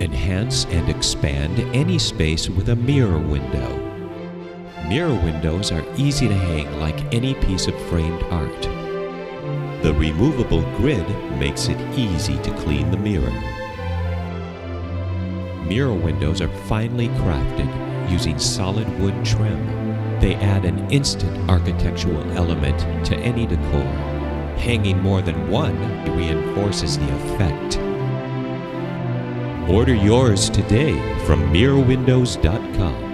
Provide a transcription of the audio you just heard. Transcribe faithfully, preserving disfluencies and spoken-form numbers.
Enhance and expand any space with a mirror window. Mirror windows are easy to hang like any piece of framed art. The removable grid makes it easy to clean the mirror. Mirror windows are finely crafted using solid wood trim. They add an instant architectural element to any decor. Hanging more than one reinforces the effect. Order yours today from mirror windows dot com.